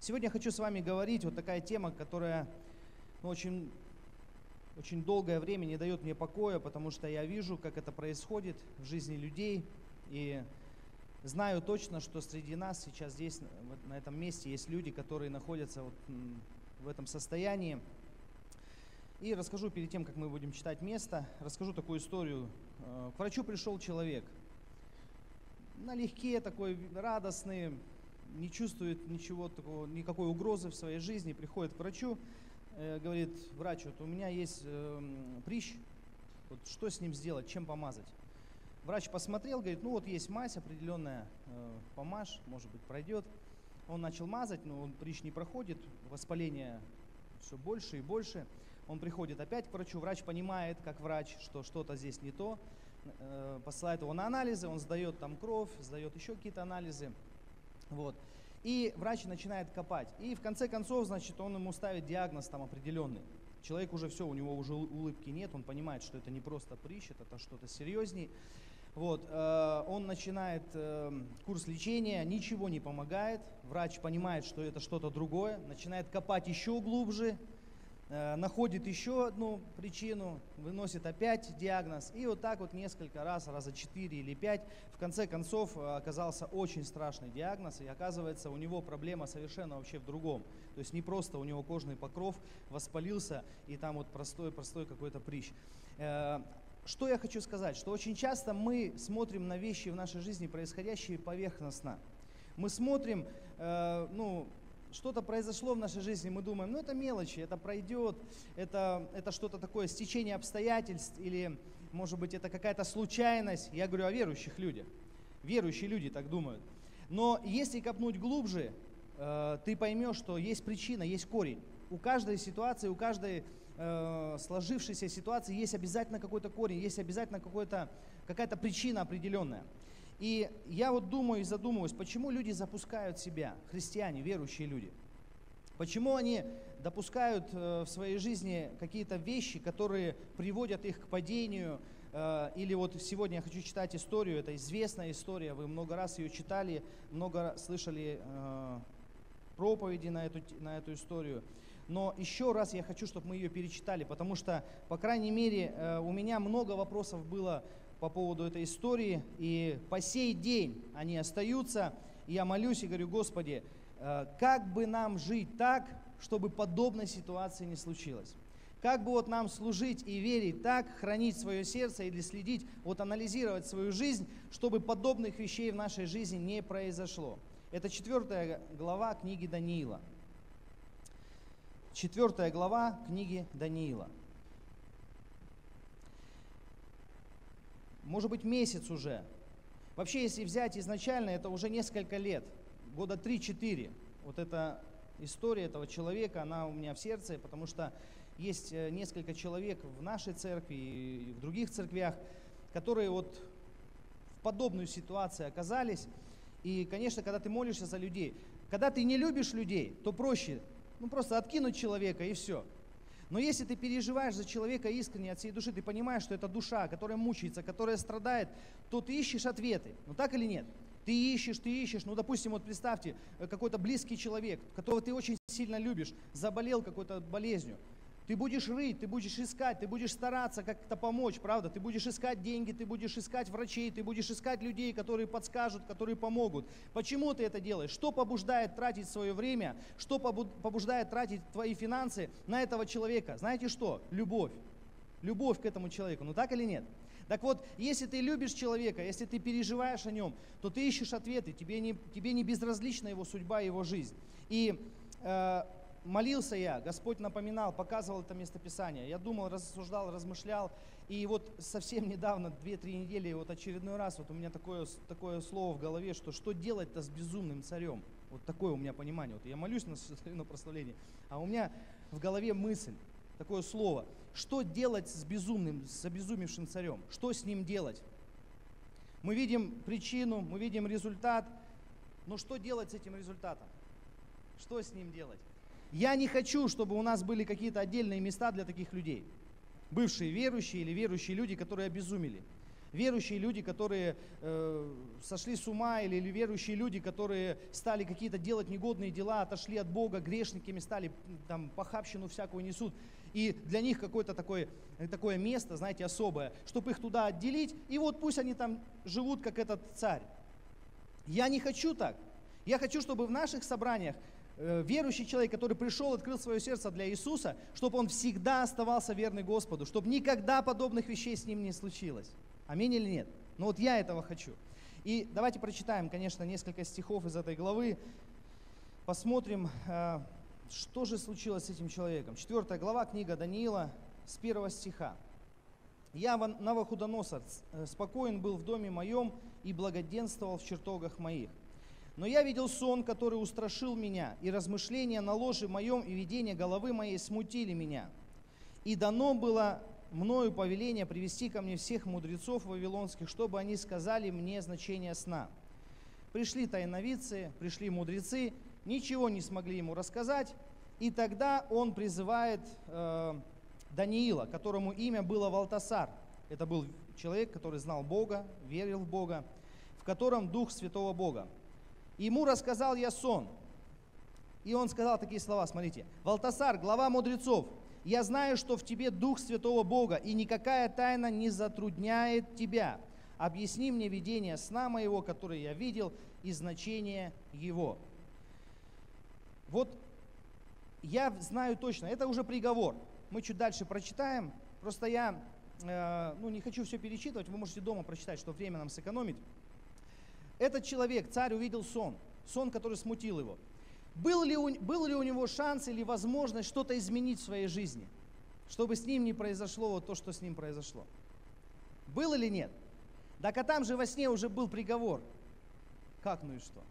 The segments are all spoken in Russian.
Сегодня я хочу с вами говорить, вот такая тема, которая очень долгое время не дает мне покоя, потому что я вижу, как это происходит в жизни людей, и знаю точно, что среди нас сейчас здесь, на этом месте, есть люди, которые находятся вот в этом состоянии. И расскажу перед тем, как мы будем читать место, расскажу такую историю. К врачу пришел человек, налегке такой, радостный, не чувствует ничего такого, никакой угрозы в своей жизни, приходит к врачу, говорит: врач, вот у меня есть прыщ, вот что с ним сделать, чем помазать? Врач посмотрел, говорит: ну вот есть мазь определенная, помажь, может быть пройдет. Он начал мазать, но прыщ не проходит, воспаление все больше и больше. Он приходит опять к врачу, врач понимает, как врач, что что-то здесь не то, посылает его на анализы, он сдает там кровь, сдает еще какие-то анализы. Вот. И врач начинает копать. И в конце концов, значит, он ему ставит диагноз там определенный. Человек уже все, у него уже улыбки нет, он понимает, что это не просто прыщ, это что-то серьезней. Вот. Он начинает курс лечения, ничего не помогает. Врач понимает, что это что-то другое, начинает копать еще глубже, находит еще одну причину, выносит опять диагноз. И вот так вот несколько раз, раза 4 или 5, в конце концов оказался очень страшный диагноз. И оказывается, у него проблема совершенно вообще в другом. То есть не просто у него кожный покров воспалился, и там вот простой какой-то прыщ. Что я хочу сказать? Что очень часто мы смотрим на вещи в нашей жизни, происходящие поверхностно. Мы смотрим, что-то произошло в нашей жизни, мы думаем, ну это мелочи, это пройдет, это что-то такое, стечение обстоятельств, или, может быть, это какая-то случайность. Я говорю о верующих людях. Верующие люди так думают. Но если копнуть глубже, ты поймешь, что есть причина, есть корень. У каждой ситуации, у каждой сложившейся ситуации есть обязательно какой-то корень, есть обязательно какая-то причина определенная. И я вот думаю и задумываюсь, почему люди запускают себя, христиане, верующие люди. Почему они допускают в своей жизни какие-то вещи, которые приводят их к падению. Или вот сегодня я хочу читать историю, это известная история, вы много раз ее читали, много слышали проповеди на эту историю. Но еще раз я хочу, чтобы мы ее перечитали, потому что, по крайней мере, у меня много вопросов было по поводу этой истории, и по сей день они остаются. И я молюсь и говорю: Господи, как бы нам жить так, чтобы подобной ситуации не случилось? Как бы вот нам служить и верить так, хранить свое сердце или следить, вот анализировать свою жизнь, чтобы подобных вещей в нашей жизни не произошло? Это 4 глава книги Даниила. 4 глава книги Даниила. Может быть, месяц уже. Вообще, если взять изначально, это уже несколько лет, года 3-4. Вот эта история этого человека, она у меня в сердце, потому что есть несколько человек в нашей церкви и в других церквях, которые вот в подобную ситуацию оказались. И, конечно, когда ты молишься за людей, когда ты не любишь людей, то проще, просто откинуть человека и все. Но если ты переживаешь за человека искренне, от всей души, ты понимаешь, что это душа, которая мучается, которая страдает, то ты ищешь ответы. Ну так или нет? Ты ищешь. Допустим, вот представьте, какой-то близкий человек, которого ты очень сильно любишь, заболел какой-то болезнью. Ты будешь рыть, ты будешь искать, ты будешь стараться как-то помочь, правда? Ты будешь искать деньги, ты будешь искать врачей, ты будешь искать людей, которые подскажут, которые помогут. Почему ты это делаешь? Что побуждает тратить свое время? Что побуждает тратить твои финансы на этого человека? Знаете что? Любовь. Любовь к этому человеку. Ну так или нет? Так вот, если ты любишь человека, если ты переживаешь о нем, то ты ищешь ответы, тебе не безразлична его судьба, его жизнь. И молился я, Господь напоминал, показывал это местописание. Я думал, рассуждал, размышлял. И вот совсем недавно, 2-3 недели, вот очередной раз, вот у меня такое слово в голове, что делать-то с безумным царем. Вот такое у меня понимание. Вот я молюсь на прославлении, а у меня в голове мысль, такое слово. Что делать с обезумевшим царем? Что с ним делать? Мы видим причину, мы видим результат, но что делать с этим результатом? Что с ним делать? Я не хочу, чтобы у нас были какие-то отдельные места для таких людей. Бывшие верующие или верующие люди, которые обезумели. верующие люди, которые сошли с ума, или верующие люди, которые стали какие-то делать негодные дела, отошли от Бога, грешниками стали, там, похабщину всякую несут. И для них какое-то такое место, знаете, особое, чтобы их туда отделить, и вот пусть они там живут, как этот царь. Я не хочу так. Я хочу, чтобы в наших собраниях верующий человек, который пришел, открыл свое сердце для Иисуса, чтобы он всегда оставался верный Господу, чтобы никогда подобных вещей с ним не случилось. Аминь или нет? Но вот я этого хочу. И давайте прочитаем, конечно, несколько стихов из этой главы. Посмотрим, что же случилось с этим человеком. 4 глава, книга Даниила, с 1 стиха. «Я, Навуходоносор, спокоен был в доме моем и благоденствовал в чертогах моих. Но я видел сон, который устрашил меня, и размышления на ложе моем и видение головы моей смутили меня. И дано было мною повеление привести ко мне всех мудрецов вавилонских, чтобы они сказали мне значение сна. Пришли тайновидцы, пришли мудрецы, ничего не смогли ему рассказать, и тогда он призывает Даниила, которому имя было Валтасар. Это был человек, который знал Бога, верил в Бога, в котором Дух Святого Бога. Ему рассказал я сон. И он сказал такие слова, смотрите. «Валтасар, глава мудрецов, я знаю, что в тебе Дух Святого Бога, и никакая тайна не затрудняет тебя. Объясни мне видение сна моего, который я видел, и значение его». Вот я знаю точно, это уже приговор. Мы чуть дальше прочитаем. Просто я не хочу все перечитывать, вы можете дома прочитать, чтобы время нам сэкономить. Этот человек, царь, увидел сон, который смутил его. Был ли у него шанс или возможность что-то изменить в своей жизни, чтобы с ним не произошло вот то, что с ним произошло? Был или нет? Так а там же во сне уже был приговор. Как, ну и что?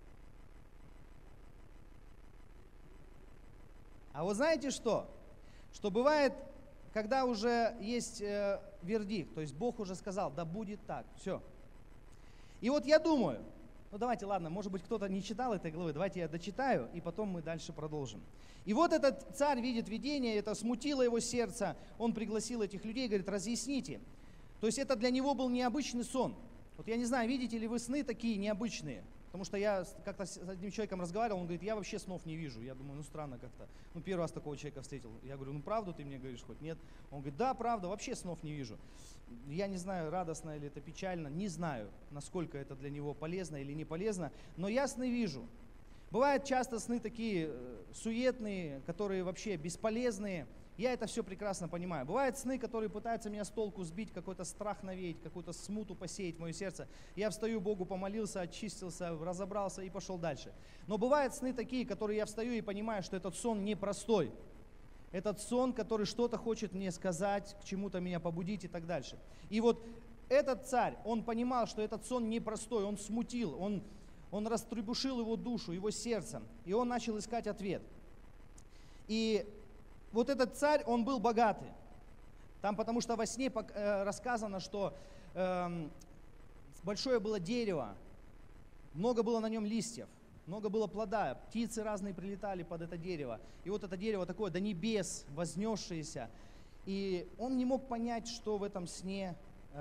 А вот знаете что? Что бывает, когда уже есть вердикт, то есть Бог уже сказал, да будет так, все. И вот я думаю, давайте, ладно, может быть, кто-то не читал этой главы, давайте я дочитаю, и потом мы дальше продолжим. И вот этот царь видит видение, это смутило его сердце, он пригласил этих людей, говорит, разъясните. То есть это для него был необычный сон. Вот я не знаю, видите ли вы сны такие необычные? Потому что я как-то с одним человеком разговаривал, он говорит, я вообще снов не вижу. Я думаю, странно как-то. Первый раз такого человека встретил. Я говорю, правду ты мне говоришь хоть? Нет. Он говорит, да, правда, вообще снов не вижу. Я не знаю, радостно или это печально, не знаю, насколько это для него полезно или не полезно, но я сны вижу. Бывают часто сны такие суетные, которые вообще бесполезные. Я это все прекрасно понимаю. Бывают сны, которые пытаются меня с толку сбить, какой-то страх навеять, какую-то смуту посеять в мое сердце. Я встаю, Богу помолился, очистился, разобрался и пошел дальше. Но бывают сны такие, которые я встаю и понимаю, что этот сон непростой. Этот сон, который что-то хочет мне сказать, к чему-то меня побудить и так дальше. И вот этот царь, он понимал, что этот сон непростой, он смутил, он растребушил его душу, его сердце, и он начал искать ответ. И вот этот царь, он был богатый. Там, потому что во сне рассказано, что большое было дерево, много было на нем листьев, много было плода, птицы разные прилетали под это дерево. И вот это дерево такое до небес вознесшееся. И он не мог понять, что в этом сне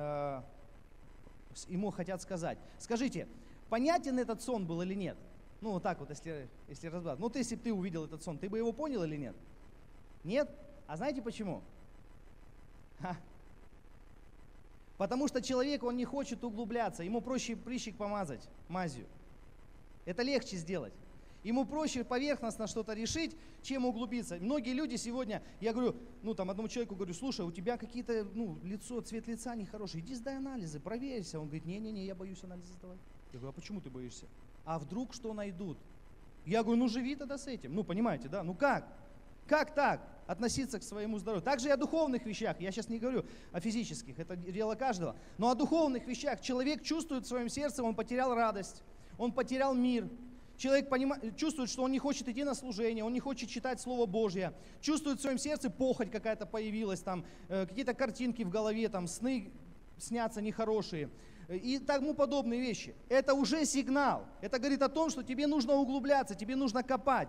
ему хотят сказать. Скажите, понятен этот сон был или нет? Вот так вот, если разбираться. Если бы ты увидел этот сон, ты бы его понял или нет? Нет? А знаете почему? Потому что человек, он не хочет углубляться, ему проще прыщик помазать мазью. Это легче сделать. Ему проще поверхностно что-то решить, чем углубиться. Многие люди сегодня, я говорю, одному человеку говорю, слушай, у тебя какие-то, лицо, цвет лица нехороший, иди сдай анализы, проверься. Он говорит, не-не-не, я боюсь анализы сдавать. Я говорю, а почему ты боишься? А вдруг что найдут? Я говорю, живи тогда с этим. Понимаете, да? Как? Как так относиться к своему здоровью? Также и о духовных вещах. Я сейчас не говорю о физических, это дело каждого. Но о духовных вещах. Человек чувствует в своем сердце, он потерял радость, он потерял мир. Человек чувствует, что он не хочет идти на служение, он не хочет читать Слово Божье. Чувствует в своем сердце, похоть какая-то появилась, какие-то картинки в голове, сны снятся нехорошие. И тому подобные вещи. Это уже сигнал. Это говорит о том, что тебе нужно углубляться, тебе нужно копать.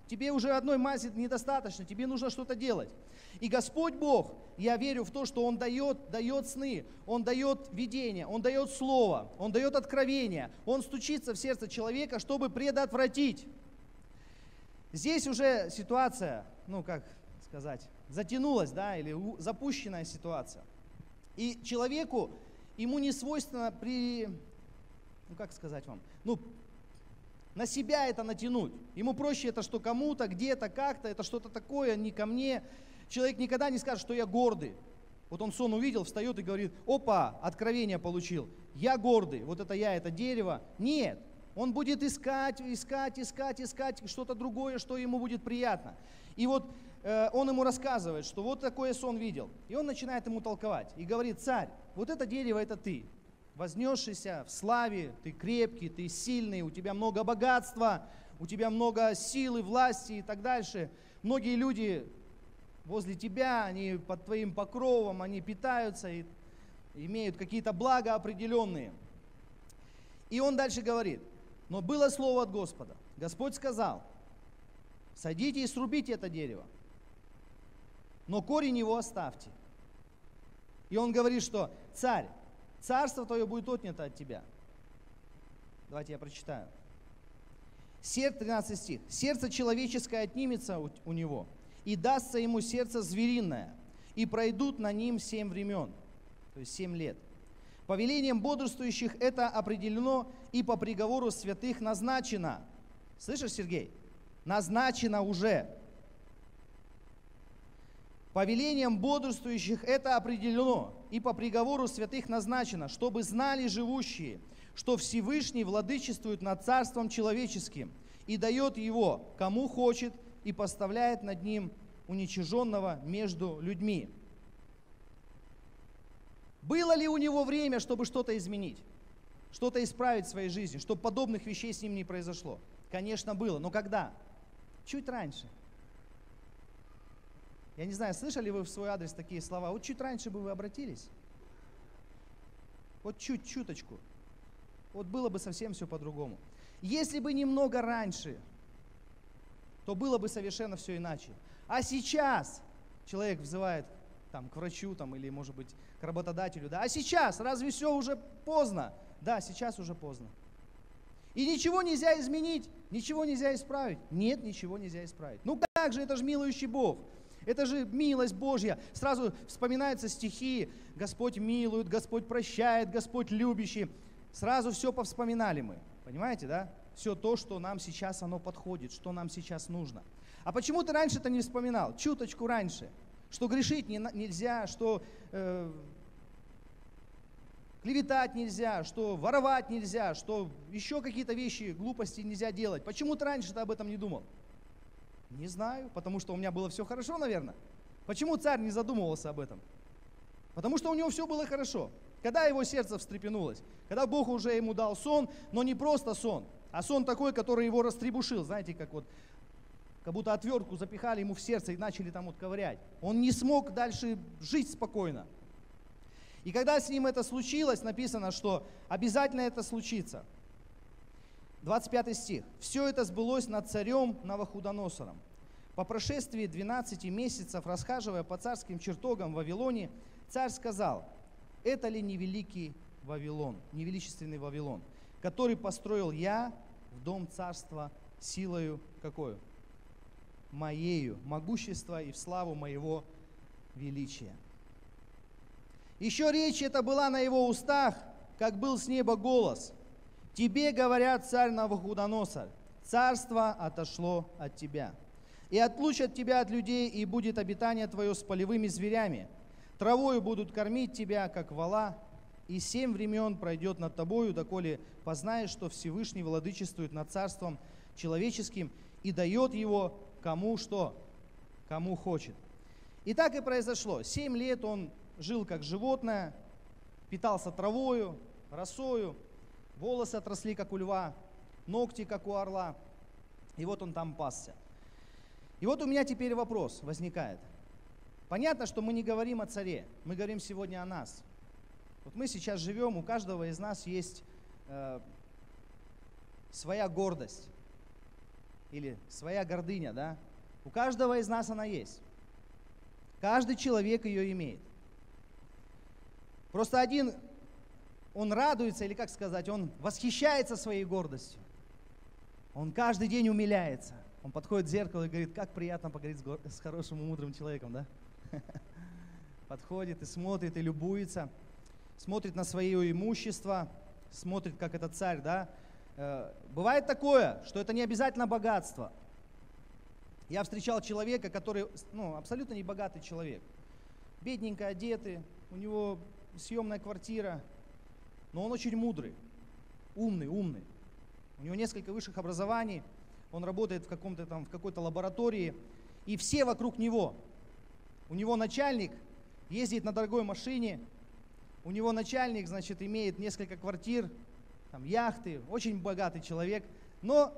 Тебе уже одной мази недостаточно, тебе нужно что-то делать. И Господь Бог, я верю в то, что Он дает сны, Он дает видение, Он дает слово, Он дает откровение, Он стучится в сердце человека, чтобы предотвратить. Здесь уже ситуация, как сказать, затянулась, да, или запущенная ситуация. И человеку, ему не свойственно как сказать вам, на себя это натянуть. Ему проще это, что кому-то, где-то, как-то, это что-то такое, не ко мне. Человек никогда не скажет, что я гордый. Вот он сон увидел, встает и говорит, опа, откровение получил, я гордый, вот это я, это дерево. Нет, он будет искать что-то другое, что ему будет приятно. И вот он ему рассказывает, что вот такой сон видел. И он начинает ему толковать и говорит, царь, вот это дерево, это ты. Вознесшийся в славе, ты крепкий, ты сильный, у тебя много богатства, у тебя много силы, власти и так дальше. Многие люди возле тебя, они под твоим покровом, они питаются и имеют какие-то блага определенные. И он дальше говорит, но было слово от Господа. Господь сказал, садите и срубите это дерево, но корень его оставьте. И он говорит, что царь, царство твое будет отнято от тебя. Давайте я прочитаю. 13 стих. Сердце человеческое отнимется у него, и дастся ему сердце звериное, и пройдут на ним 7 времен, то есть 7 лет. Повелением бодрствующих это определено, и по приговору святых назначено. Слышишь, Сергей? Назначено уже. Повелением бодрствующих это определено, и по приговору святых назначено, чтобы знали живущие, что Всевышний владычествует над царством человеческим и дает его, кому хочет, и поставляет над ним уничиженного между людьми. Было ли у него время, чтобы что-то изменить, что-то исправить в своей жизни, чтобы подобных вещей с ним не произошло? Конечно, было. Но когда? Чуть раньше. Я не знаю, слышали вы в свой адрес такие слова? Вот чуть раньше бы вы обратились. Вот чуточку. Вот было бы совсем все по-другому. Если бы немного раньше, то было бы совершенно все иначе. А сейчас человек взывает к врачу или, может быть, к работодателю. Да? А сейчас, разве все уже поздно? Да, сейчас уже поздно. И ничего нельзя изменить, ничего нельзя исправить. Нет, ничего нельзя исправить. Как же, это же милующий Бог. Это же милость Божья. Сразу вспоминаются стихи. Господь милует, Господь прощает, Господь любящий. Сразу все повспоминали мы. Понимаете, да? Все то, что нам сейчас оно подходит, что нам сейчас нужно. А почему ты раньше-то не вспоминал? Чуточку раньше. Что грешить нельзя, что клеветать нельзя, что воровать нельзя, что еще какие-то вещи, глупости нельзя делать. Почему ты раньше-то об этом не думал? Не знаю, потому что у меня было все хорошо, наверное. Почему царь не задумывался об этом? Потому что у него все было хорошо. Когда его сердце встрепенулось, когда Бог уже ему дал сон, но не просто сон, а сон такой, который его растребушил, знаете, как будто отвертку запихали ему в сердце и начали там ковырять. Он не смог дальше жить спокойно. И когда с ним это случилось, написано, что обязательно это случится. 25 стих. «Все это сбылось над царем Навуходоносором. По прошествии 12 месяцев, расхаживая по царским чертогам в Вавилоне, царь сказал, это ли не великий Вавилон, невеличественный Вавилон, который построил я в дом царства силою какую? Моею, могущества и в славу моего величия». Еще речь эта была на его устах, как был с неба голос. «Тебе, говорят, царь Навуходоносор, царство отошло от тебя, и отлучат тебя от людей, и будет обитание твое с полевыми зверями. Травою будут кормить тебя, как вола, и 7 времен пройдет над тобою, доколе познаешь, что Всевышний владычествует над царством человеческим и дает его кому что, кому хочет». И так и произошло. 7 лет он жил как животное, питался травою, росою, волосы отросли, как у льва, ногти, как у орла. И вот он там пасся. И вот у меня теперь вопрос возникает. Понятно, что мы не говорим о царе, мы говорим сегодня о нас. Вот мы сейчас живем, у каждого из нас есть своя гордость. или своя гордыня, да? У каждого из нас она есть. Каждый человек ее имеет. Просто один, он радуется, или как сказать, он восхищается своей гордостью. Он каждый день умиляется. Он подходит к зеркалу и говорит, как приятно поговорить с хорошим и мудрым человеком, да? Подходит и смотрит, и любуется. Смотрит на свое имущество, смотрит, как этот царь, да? Бывает такое, что это не обязательно богатство. Я встречал человека, который, абсолютно не богатый человек. Бедненько одетый, у него съемная квартира, но он очень мудрый, умный. У него несколько высших образований, он работает в какой-то лаборатории, и все вокруг него. У него начальник ездит на дорогой машине, у него начальник, значит, имеет несколько квартир, там, яхты, очень богатый человек, но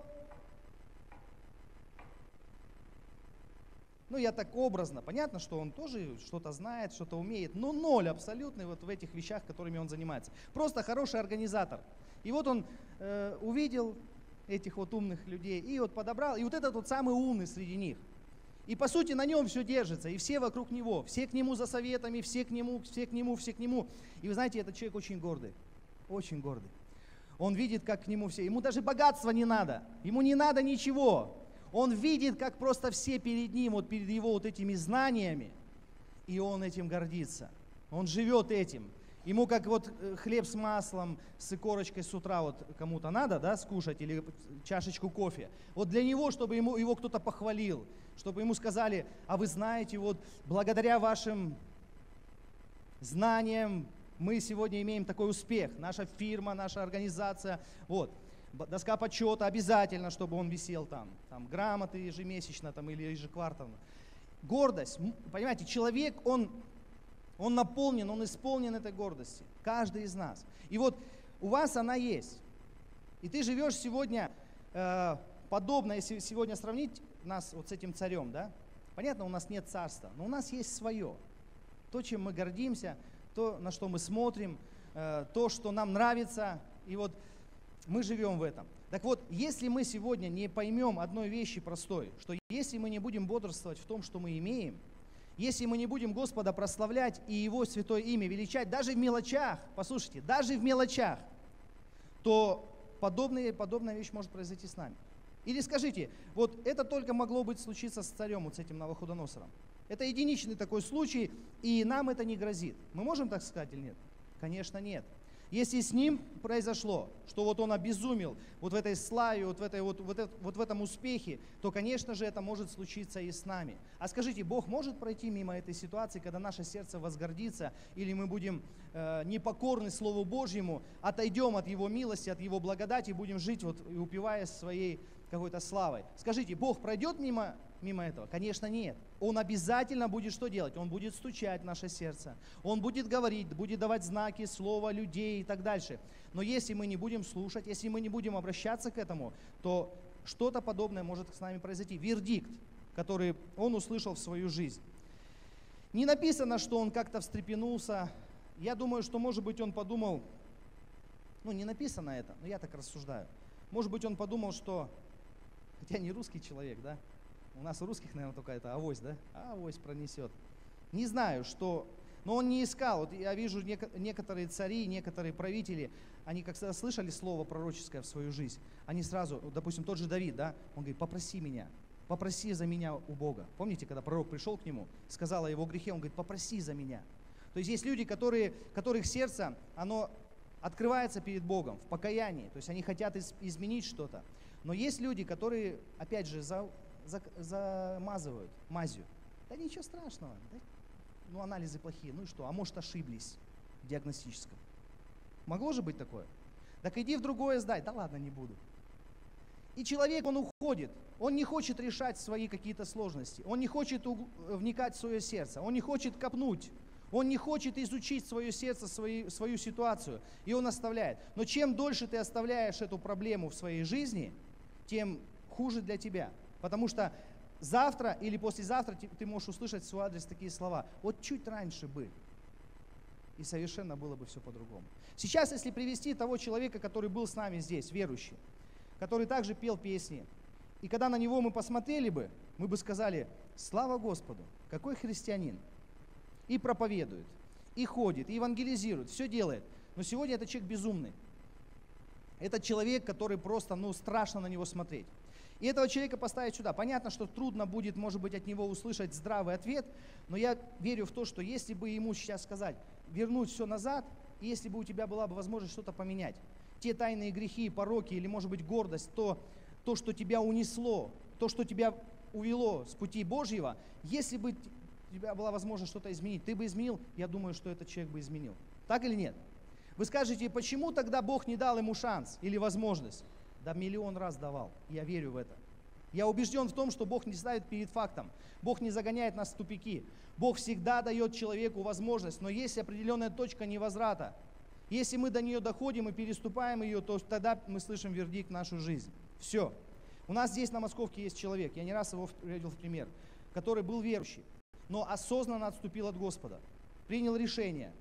я так образно, понятно, что он тоже что-то знает, что-то умеет, но ноль абсолютный вот в этих вещах, которыми он занимается. Просто хороший организатор. И вот он увидел этих вот умных людей и вот подобрал, и вот этот вот самый умный среди них. И по сути на нем все держится, и все вокруг него, все к нему за советами, все к нему. И вы знаете, этот человек очень гордый, очень гордый. Он видит, как к нему все, ему даже богатства не надо, ему не надо ничего. Он видит, как просто все перед ним, вот перед его вот этими знаниями, и он этим гордится. Он живет этим. Ему как вот хлеб с маслом, с икорочкой с утра вот кому-то надо, да, скушать, или чашечку кофе. Вот для него, чтобы его кто-то похвалил, чтобы ему сказали, а вы знаете, вот благодаря вашим знаниям мы сегодня имеем такой успех. Наша фирма, наша организация, вот. Доска почета обязательно, чтобы он висел там грамоты ежемесячно там, или ежеквартально. Гордость, понимаете, человек, он наполнен, он исполнен этой гордости. Каждый из нас. И вот у вас она есть. И ты живешь сегодня подобно, если сегодня сравнить нас вот с этим царем, да? Понятно, у нас нет царства, но у нас есть свое. То, чем мы гордимся, то, на что мы смотрим, то, что нам нравится. И вот мы живем в этом. Так вот, если мы сегодня не поймем одной вещи простой, что если мы не будем бодрствовать в том, что мы имеем, если мы не будем Господа прославлять и Его святое имя величать, даже в мелочах, послушайте, даже в мелочах, то подобная вещь может произойти с нами. Или скажите, вот это только могло быть случиться с царем, вот с этим Навуходоносором. Это единичный такой случай, и нам это не грозит. Мы можем так сказать или нет? Конечно, нет. Если с ним произошло, что вот он обезумел вот в этой славе, вот в этом успехе, то, конечно же, это может случиться и с нами. А скажите, Бог может пройти мимо этой ситуации, когда наше сердце возгордится, или мы будем непокорны Слову Божьему, отойдем от Его милости, от Его благодати, и будем жить вот и упиваясь своей какой-то славой? Скажите, Бог пройдет мимо этого? Конечно, нет. Он обязательно будет что делать? Он будет стучать в наше сердце. Он будет говорить, будет давать знаки, слова, людей и так дальше. Но если мы не будем слушать, если мы не будем обращаться к этому, то что-то подобное может с нами произойти. Вердикт, который он услышал в свою жизнь. Не написано, что он как-то встрепенулся. Я думаю, что, может быть, он подумал, не написано это, но я так рассуждаю. Может быть, он подумал, что, хотя не русский человек, да? У нас у русских, наверное, только это авось, да? Авось пронесет. Не знаю, что... Но он не искал. Вот я вижу некоторые цари, некоторые правители, они как всегда слышали слово пророческое в свою жизнь. Они сразу, допустим, тот же Давид, да? Он говорит, попроси меня, попроси за меня у Бога. Помните, когда пророк пришел к нему, сказал о его грехе, он говорит, попроси за меня. То есть есть люди, которых сердце, оно открывается перед Богом в покаянии. То есть они хотят изменить что-то. Но есть люди, которые, опять же, замазывают мазью. Да ничего страшного. Да? Анализы плохие. Ну и что? А может, ошиблись в диагностическом. Могло же быть такое? Так иди в другое сдай. Да ладно, не буду. И человек, он уходит. Он не хочет решать свои какие-то сложности. Он не хочет вникать в свое сердце. Он не хочет копнуть. Он не хочет изучить свое сердце, свою ситуацию. И он оставляет. Но чем дольше ты оставляешь эту проблему в своей жизни, тем хуже для тебя. Потому что завтра или послезавтра ты можешь услышать в свой адрес такие слова. Вот чуть раньше бы. И совершенно было бы все по-другому. Сейчас, если привести того человека, который был с нами здесь, верующий, который также пел песни, И когда на него мы посмотрели бы, мы бы сказали: слава Господу, какой христианин. И проповедует, и ходит, и евангелизирует, все делает. Но сегодня этот человек безумный. Это человек, который просто, страшно на него смотреть. И этого человека поставить сюда. Понятно, что трудно будет, может быть, от него услышать здравый ответ, но я верю в то, что если бы ему сейчас сказать, вернуть все назад, и если бы у тебя была бы возможность что-то поменять, те тайные грехи, пороки или, может быть, гордость, то, что тебя унесло, то, что тебя увело с пути Божьего, если бы у тебя была возможность что-то изменить, ты бы изменил, я думаю, что этот человек бы изменил. Так или нет? Вы скажете, почему тогда Бог не дал ему шанс или возможность? Да миллион раз давал, я верю в это. Я убежден в том, что Бог не ставит перед фактом. Бог не загоняет нас в тупики. Бог всегда дает человеку возможность, но есть определенная точка невозврата. Если мы до нее доходим и переступаем ее, то тогда мы слышим вердикт в нашу жизнь. Все. У нас здесь на Московке есть человек, я не раз его приводил в пример, который был верующий, но осознанно отступил от Господа, принял решение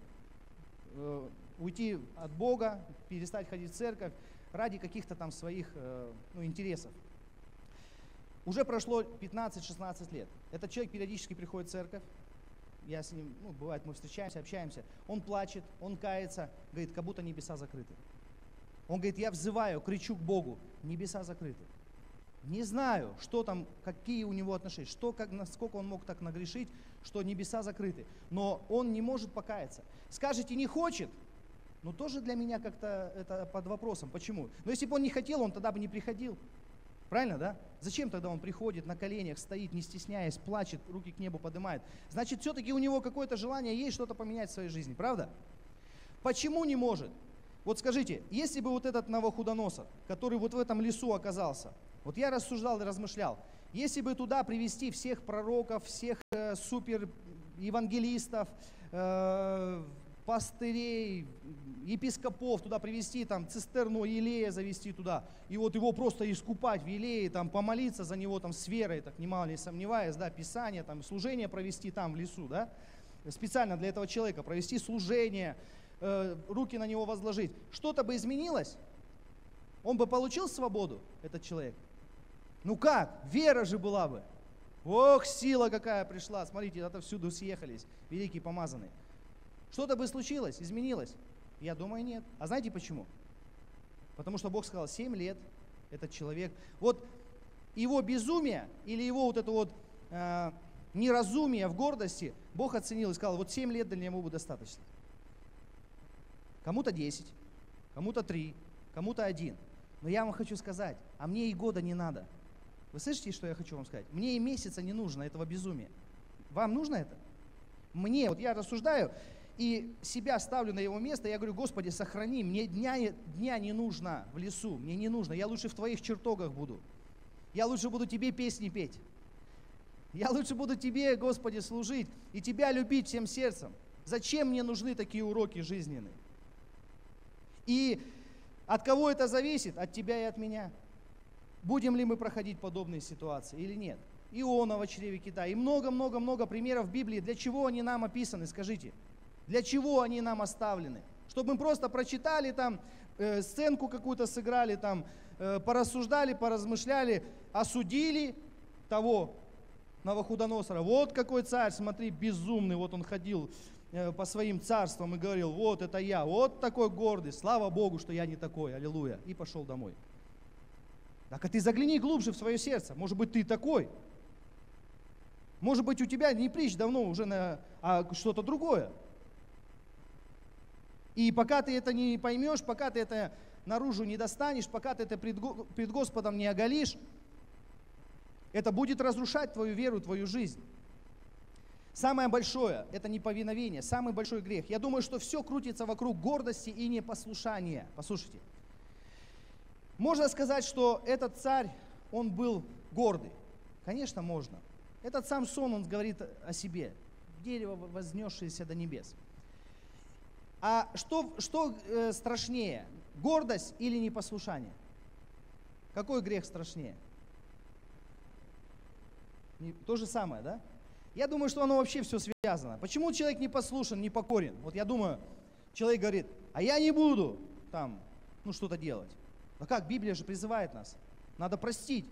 уйти от Бога, перестать ходить в церковь ради каких-то там своих интересов. Уже прошло 15-16 лет. Этот человек периодически приходит в церковь. Я с ним, бывает, мы встречаемся, общаемся. Он плачет, он кается, говорит, как будто небеса закрыты. Он говорит, я взываю, кричу к Богу, небеса закрыты. Не знаю, что там, какие у него отношения, насколько он мог так нагрешить, что небеса закрыты. Но он не может покаяться. Скажете, не хочет, но тоже для меня как-то это под вопросом. Почему? Но если бы он не хотел, он тогда бы не приходил. Правильно, да? Зачем тогда он приходит на коленях, стоит, не стесняясь, плачет, руки к небу поднимает? Значит, все-таки у него какое-то желание есть что-то поменять в своей жизни, правда? Почему не может? Вот скажите, если бы вот этот Навуходоносор, который вот в этом лесу оказался, вот я рассуждал и размышлял, если бы туда привести всех пророков, всех супер евангелистов, пастырей, епископов туда привести, там цистерну Елея завести туда, и вот его просто искупать в Елее, там помолиться за него там с верой, так немало не сомневаясь, да, Писание, там служение провести там в лесу, да, специально для этого человека провести служение, руки на него возложить, что-то бы изменилось? Он бы получил свободу, этот человек? Ну как? Вера же была бы. Ох, сила какая пришла, смотрите, отовсюду съехались, великие помазанные. Что-то бы случилось, изменилось? Я думаю, нет. А знаете почему? Потому что Бог сказал, 7 лет этот человек. Вот его безумие или его вот это вот неразумие в гордости Бог оценил и сказал, вот 7 лет для него будет достаточно. Кому-то 10, кому-то 3, кому-то 1. Но я вам хочу сказать, а мне и года не надо. Вы слышите, что я хочу вам сказать? Мне и месяца не нужно этого безумия. Вам нужно это? Мне, вот я рассуждаю, и себя ставлю на его место, я говорю, Господи, сохрани, мне дня не нужно в лесу, мне не нужно, я лучше в Твоих чертогах буду. Я лучше буду Тебе песни петь. Я лучше буду Тебе, Господи, служить и Тебя любить всем сердцем. Зачем мне нужны такие уроки жизненные? И от кого это зависит? От тебя и от меня. Будем ли мы проходить подобные ситуации или нет? Иона в чреве кита и много-много-много примеров в Библии. Для чего они нам описаны, скажите? Для чего они нам оставлены? Чтобы мы просто прочитали там, сценку какую-то сыграли, там, порассуждали, поразмышляли, осудили того Навуходоносора. Вот какой царь, смотри, безумный, вот он ходил по своим царствам и говорил, вот это я, вот такой гордый, слава Богу, что я не такой, аллилуйя, и пошел домой. Так, а ты загляни глубже в свое сердце, может быть, ты такой. Может быть, у тебя не притч давно уже а что-то другое. И пока ты это не поймешь, пока ты это наружу не достанешь, пока ты это пред Господом не оголишь, это будет разрушать твою веру, твою жизнь. Самое большое – это неповиновение, самый большой грех. Я думаю, что все крутится вокруг гордости и непослушания. Послушайте. Можно сказать, что этот царь, он был гордый. Конечно, можно. Этот Самсон, он говорит о себе. Дерево, вознесшееся до небес. А что страшнее? Гордость или непослушание? Какой грех страшнее? То же самое, да? Я думаю, что оно вообще все связано. Почему человек не послушен, не покорен? Вот я думаю, человек говорит, а я не буду там, что-то делать. А как? Библия же призывает нас. Надо простить.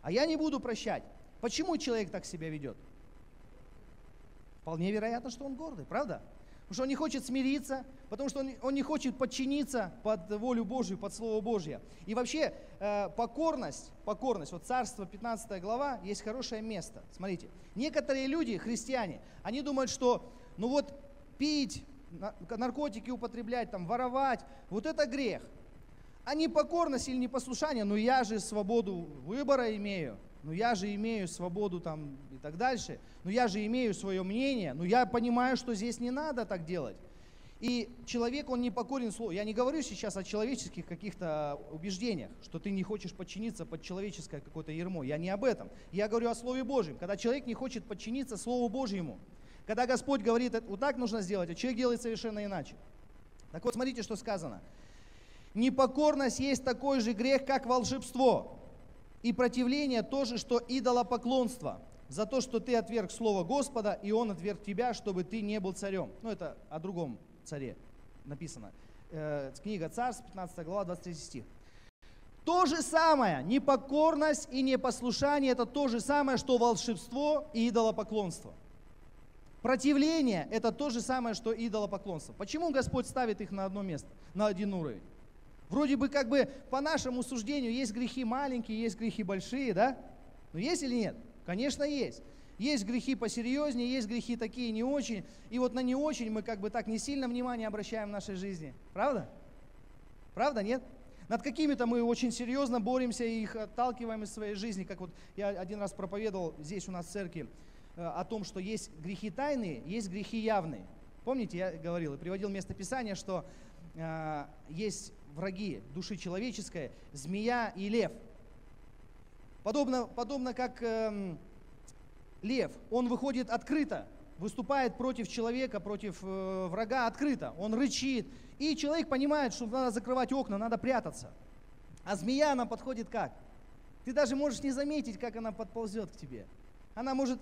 а я не буду прощать. Почему человек так себя ведет? Вполне вероятно, что он гордый, правда? Потому что он не хочет смириться, потому что он не хочет подчиниться под волю Божью, под Слово Божье. И вообще покорность, вот Царство 15 глава, есть хорошее место. Смотрите, некоторые люди, христиане, они думают, что ну вот пить, наркотики употреблять, там, воровать, вот это грех. А непокорность или непослушание, ну я же свободу выбора имею. Ну я же имею свободу там и так дальше, ну я же имею свое мнение, ну я понимаю, что здесь не надо так делать. И человек, он не покорен Слову. Я не говорю сейчас о человеческих каких-то убеждениях, что ты не хочешь подчиниться под человеческое какое-то ярмо. Я не об этом. Я говорю о Слове Божьем. Когда человек не хочет подчиниться Слову Божьему, когда Господь говорит, вот так нужно сделать, а человек делает совершенно иначе. Так вот, смотрите, что сказано. Непокорность есть такой же грех, как волшебство. И противление тоже, что идолопоклонство, за то, что ты отверг слово Господа, и Он отверг тебя, чтобы ты не был царем. Ну, это о другом царе написано. Книга Царств, 15 глава, 23 стих. То же самое, непокорность и непослушание, это то же самое, что волшебство и идолопоклонство. Противление – это то же самое, что идолопоклонство. Почему Господь ставит их на одно место, на один уровень? Вроде бы как бы по нашему суждению есть грехи маленькие, есть грехи большие, да? Но есть или нет? Конечно, есть. Есть грехи посерьезнее, есть грехи такие не очень. И вот на не очень мы как бы так не сильно внимание обращаем в нашей жизни. Правда? Правда, нет? Над какими-то мы очень серьезно боремся и их отталкиваем из своей жизни. Как вот я один раз проповедовал здесь у нас в церкви о том, что есть грехи тайные, есть грехи явные. Помните, я говорил и приводил местописание, что есть враги души человеческой, змея и лев. Подобно как лев, он выходит открыто, выступает против человека, против врага открыто. Он рычит, и человек понимает, что надо закрывать окна, надо прятаться. А змея, она подходит как? Ты даже можешь не заметить, как она подползет к тебе. Она может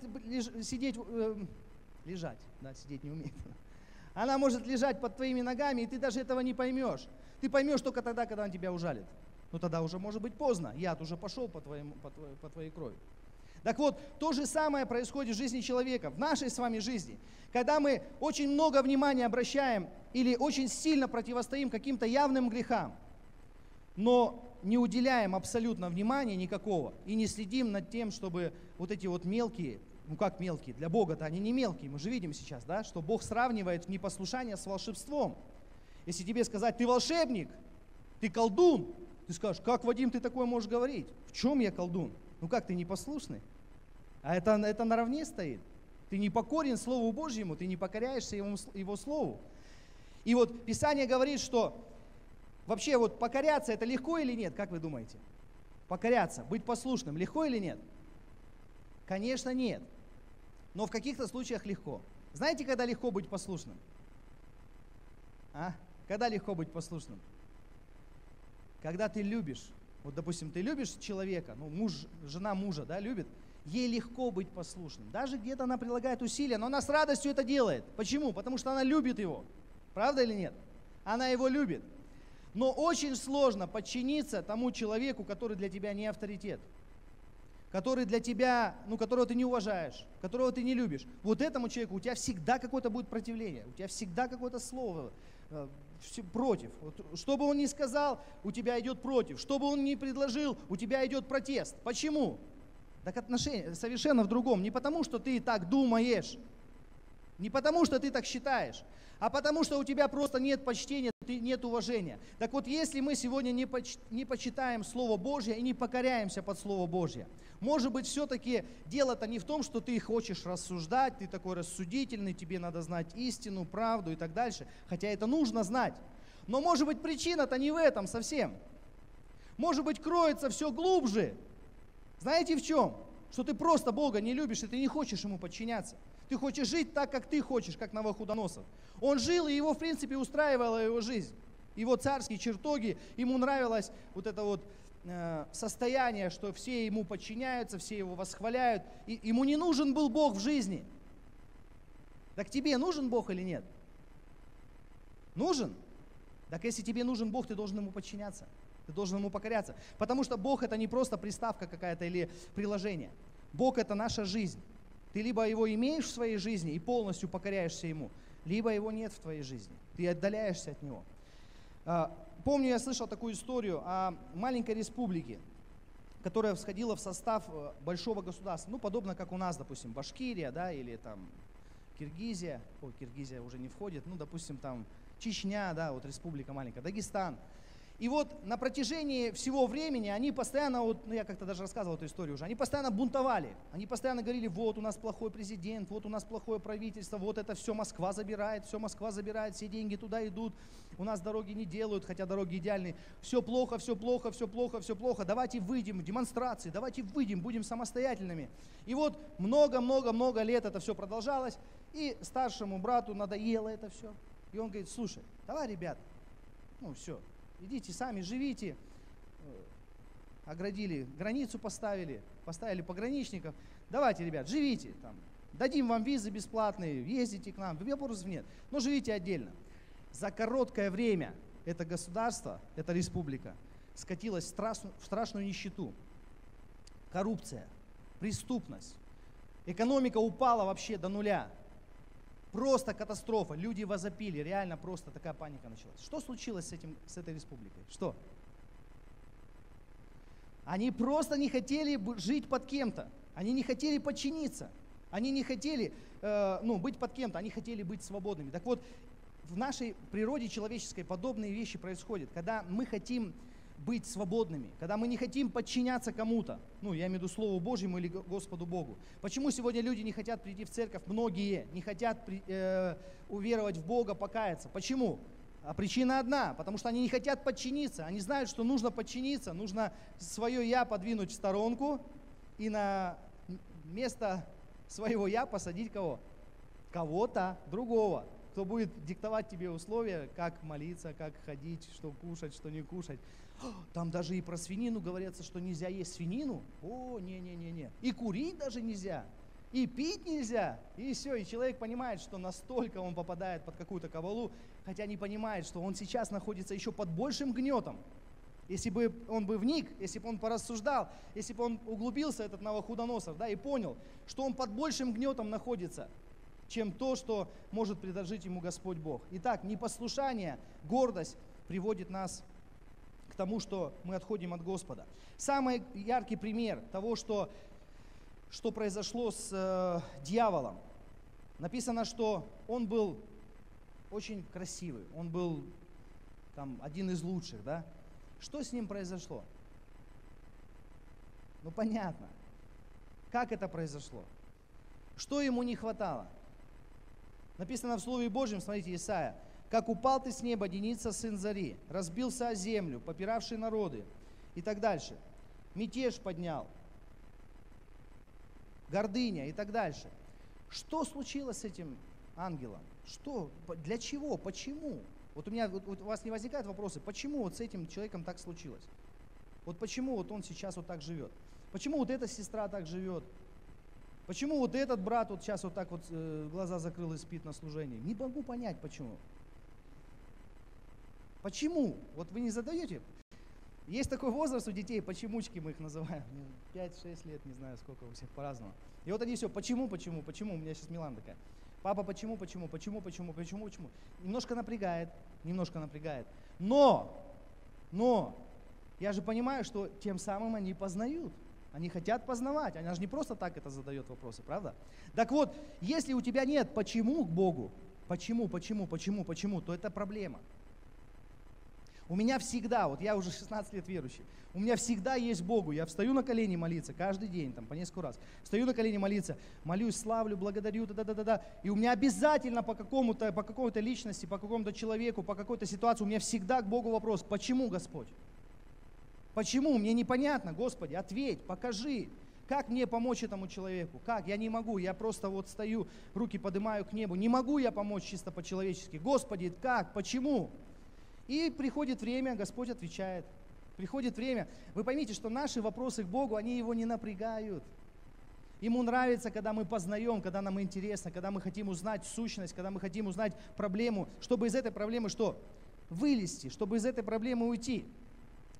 лежать, да, сидеть не умеет. Она может лежать под твоими ногами, и ты даже этого не поймешь. Ты поймешь только тогда, когда он тебя ужалит. Но тогда уже может быть поздно. Яд уже пошел по твоей крови. Так вот, то же самое происходит в жизни человека, в нашей с вами жизни. Когда мы очень много внимания обращаем или очень сильно противостоим каким-то явным грехам, но не уделяем абсолютно внимания никакого и не следим над тем, чтобы вот эти вот мелкие, ну как мелкие, для Бога-то они не мелкие, мы же видим сейчас, да, что Бог сравнивает непослушание с волшебством. Если тебе сказать, ты волшебник, ты колдун, ты скажешь, как, Вадим, ты такое можешь говорить? В чем я колдун? Ну как, ты непослушный? А это наравне стоит. Ты не покорен Слову Божьему, ты не покоряешься Его Слову. И вот Писание говорит, что вообще вот покоряться это легко или нет, как вы думаете? Покоряться, быть послушным, легко или нет? Конечно, нет. Но в каких-то случаях легко. Знаете, когда легко быть послушным? Когда легко быть послушным? Когда ты любишь. Вот, допустим, ты любишь человека, ну, жена мужа, да, любит, ей легко быть послушным. Даже где-то она прилагает усилия, но она с радостью это делает. Почему? Потому что она любит его. Правда или нет? Она его любит. Но очень сложно подчиниться тому человеку, который для тебя не авторитет, который для тебя, ну, которого ты не уважаешь, которого ты не любишь. Вот этому человеку у тебя всегда какое-то будет противление, у тебя всегда какое-то слово против. Вот, что бы он ни сказал, у тебя идет против. Что бы он ни предложил, у тебя идет протест. Почему? Так отношение совершенно в другом. Не потому, что ты так думаешь, не потому, что ты так считаешь, а потому, что у тебя просто нет почтения, нет уважения. Так вот, если мы сегодня не почитаем Слово Божье и не покоряемся под Слово Божье, может быть, все-таки дело-то не в том, что ты хочешь рассуждать, ты такой рассудительный, тебе надо знать истину, правду и так дальше, хотя это нужно знать. Но может быть, причина-то не в этом совсем. Может быть, кроется все глубже. Знаете в чем? Что ты просто Бога не любишь, и ты не хочешь Ему подчиняться. Ты хочешь жить так, как ты хочешь, как Навуходоносор. Он жил, и его, в принципе, устраивала его жизнь. Его царские чертоги, ему нравилось вот это вот состояние, что все ему подчиняются, все его восхваляют. И ему не нужен был Бог в жизни. Так тебе нужен Бог или нет? Нужен? Так если тебе нужен Бог, ты должен Ему подчиняться. Ты должен Ему покоряться. Потому что Бог это не просто приставка какая-то или приложение. Бог это наша жизнь. Ты либо Его имеешь в своей жизни и полностью покоряешься Ему, либо Его нет в твоей жизни. Ты отдаляешься от Него. Помню, я слышал такую историю о маленькой республике, которая входила в состав большого государства. Ну, подобно как у нас, допустим, Башкирия, да, или там Киргизия. Ой, Киргизия уже не входит. Ну, допустим, там Чечня, да, вот республика маленькая, Дагестан. И вот на протяжении всего времени они постоянно, вот, ну я как-то даже рассказывал эту историю уже, они постоянно бунтовали, они постоянно говорили, вот у нас плохой президент, вот у нас плохое правительство, вот это все Москва забирает, все деньги туда идут, у нас дороги не делают, хотя дороги идеальные, все плохо, все плохо, все плохо, все плохо, давайте выйдем в демонстрации, давайте выйдем, будем самостоятельными. И вот много-много-много лет это все продолжалось, и старшему брату надоело это все. И он говорит, слушай, давай, ребята, ну все, идите сами, живите. Оградили, границу поставили пограничников. Давайте, ребят, живите. Там, дадим вам визы бесплатные, ездите к нам. Вопросов нет. Но живите отдельно. За короткое время это государство, эта республика скатилась в страшную нищету. Коррупция, преступность. Экономика упала вообще до нуля. Просто катастрофа. Люди возопили. Реально просто такая паника началась. Что случилось с этой республикой? Что? Они просто не хотели жить под кем-то. Они не хотели подчиниться. Они не хотели быть под кем-то. Они хотели быть свободными. Так вот, в нашей природе человеческой подобные вещи происходят. Когда мы хотим быть свободными, когда мы не хотим подчиняться кому-то, я имею в виду Слову Божьему или Господу Богу. Почему сегодня люди не хотят прийти в церковь? Многие не хотят уверовать в Бога, покаяться. Почему? А причина одна, потому что они не хотят подчиниться. Они знают, что нужно подчиниться, нужно свое «я» подвинуть в сторонку и на место своего «я» посадить кого? Кого-то другого, кто будет диктовать тебе условия, как молиться, как ходить, что кушать, что не кушать. Там даже и про свинину говорится, что нельзя есть свинину. О, не-не-не-не. И курить даже нельзя, и пить нельзя. И все, и человек понимает, что настолько он попадает под какую-то кабалу, хотя не понимает, что он сейчас находится еще под большим гнетом. Если бы он вник, если бы он порассуждал, если бы он углубился, этот Навуходоносор, да, и понял, что он под большим гнетом находится, чем то, что может предложить ему Господь Бог. Итак, непослушание, гордость приводит нас к тому, что мы отходим от Господа. Самый яркий пример того, что произошло с дьяволом. Написано, что он был очень красивый, он был там один из лучших, да? Что с ним произошло? Понятно. Как это произошло? Что ему не хватало? Написано в Слове Божьем, смотрите, Исайя. «Как упал ты с неба, Деница, сын Зари, разбился о землю, попиравший народы». И так дальше. Мятеж поднял, гордыня и так дальше. Что случилось с этим ангелом? Что? Для чего? Почему? У вас не возникают вопросы, почему с этим человеком так случилось? Почему он сейчас так живет? Почему эта сестра так живет? Почему этот брат сейчас так глаза закрыл и спит на служении? Не могу понять, почему. Почему? Вы не задаете? Есть такой возраст у детей, почемучки мы их называем. 5-6 лет, не знаю сколько, у всех по-разному. И они все, почему? У меня сейчас Милана такая. Папа, почему? Немножко напрягает. Но, я же понимаю, что тем самым они познают. Они хотят познавать. Она же не просто так это задает вопросы, правда? Так вот, если у тебя нет почему к Богу, почему, то это проблема. У меня всегда, я уже 16 лет верующий, у меня всегда есть Богу. Я встаю на колени молиться каждый день, по несколько раз. Встаю на колени молиться, молюсь, славлю, благодарю, И у меня обязательно по какой-то личности, по какому-то человеку, по какой-то ситуации, у меня всегда к Богу вопрос, почему, Господь? Почему? Мне непонятно, Господи, ответь, покажи. Как мне помочь этому человеку? Как? Я не могу, я просто стою, руки поднимаю к небу. Не могу я помочь чисто по-человечески. Господи, как? Почему? И приходит время, Господь отвечает. Приходит время. Вы поймите, что наши вопросы к Богу, они Его не напрягают. Ему нравится, когда мы познаем, когда нам интересно, когда мы хотим узнать сущность, когда мы хотим узнать проблему, чтобы из этой проблемы что? Вылезти, чтобы из этой проблемы уйти.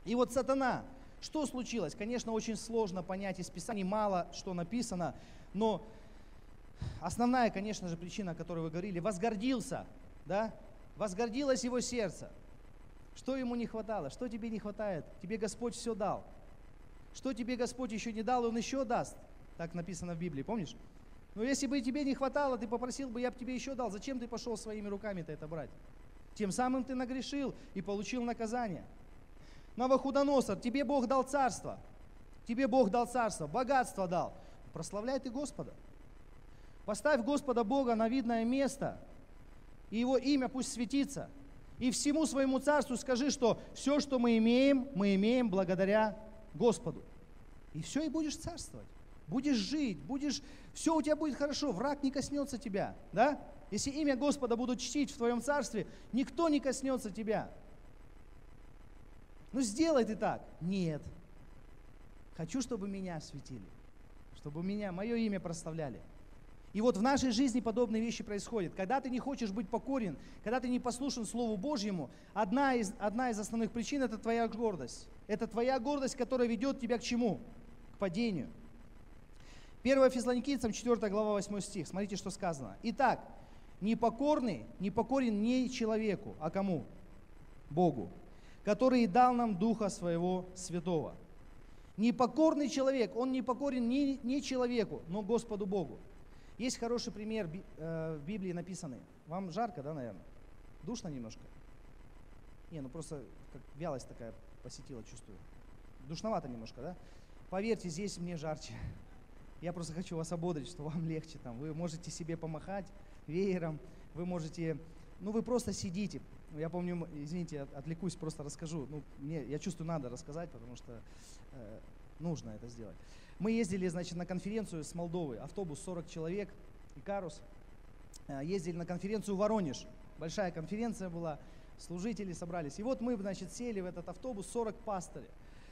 И вот сатана, что случилось? Конечно, очень сложно понять из Писаний, мало что написано, но основная, конечно же, причина, о которой вы говорили, возгордился, да? Возгордилось его сердце. Что ему не хватало? Что тебе не хватает? Тебе Господь все дал. Что тебе Господь еще не дал, Он еще даст. Так написано в Библии, помнишь? Но если бы тебе не хватало, ты попросил бы, я бы тебе еще дал. Зачем ты пошел своими руками-то это брать? Тем самым ты нагрешил и получил наказание. Навуходоносор, тебе Бог дал царство. Тебе Бог дал царство, богатство дал. Прославляй ты Господа. Поставь Господа Бога на видное место, и Его имя пусть светится. И всему своему царству скажи, что все, что мы имеем благодаря Господу. И все, и будешь царствовать. Будешь жить, все у тебя будет хорошо, враг не коснется тебя. Да? Если имя Господа будут чтить в твоем царстве, никто не коснется тебя. Ну сделай ты так. Нет. Хочу, чтобы меня светили, чтобы мое имя прославляли. И вот в нашей жизни подобные вещи происходят. Когда ты не хочешь быть покорен, когда ты не послушен Слову Божьему, одна из основных причин – это твоя гордость. Это твоя гордость, которая ведет тебя к чему? К падению. 1 Фессалоникийцам, 4 глава, 8 стих. Смотрите, что сказано. Итак, непокорен не человеку, а кому? Богу, который дал нам Духа Своего Святого. Непокорный человек, он не покорен не человеку, но Господу Богу. Есть хороший пример в Библии написанный. Вам жарко, да, наверное? Душно немножко? Просто как вялость такая посетила, чувствую. Душновато немножко, да? Поверьте, здесь мне жарче. Я просто хочу вас ободрить, что вам легче там. Вы можете себе помахать веером, вы можете, вы просто сидите. Я помню, извините, отвлекусь, просто расскажу. Я чувствую, надо рассказать, потому что нужно это сделать. Мы ездили, на конференцию с Молдовы, автобус 40 человек, Икарус. Ездили на конференцию в Воронеж. Большая конференция была, служители собрались. И вот мы, сели в этот автобус, 40 пастырей,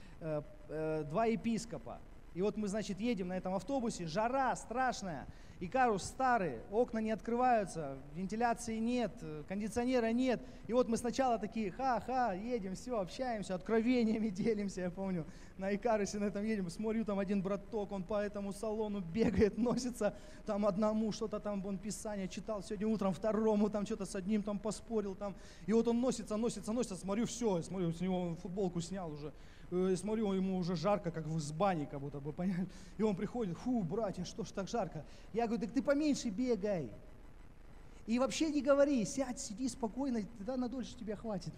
2 епископа. И вот мы, едем на этом автобусе, жара страшная, Икарус старый, окна не открываются, вентиляции нет, кондиционера нет. И вот мы сначала такие, едем, все, общаемся, откровениями делимся, я помню. На Икарусе на этом едем, смотрю, там один браток, он по этому салону бегает, носится, там одному что-то там, он Писание читал, сегодня утром второму, там что-то с одним там поспорил, там. И вот он носится, смотрю, с него футболку снял уже. Смотрю, ему уже жарко, как в бане, как будто бы, понятно. И он приходит, братья, что ж так жарко? Я говорю, так ты поменьше бегай. И вообще не говори, сядь, сиди спокойно, тогда надольше тебя хватит.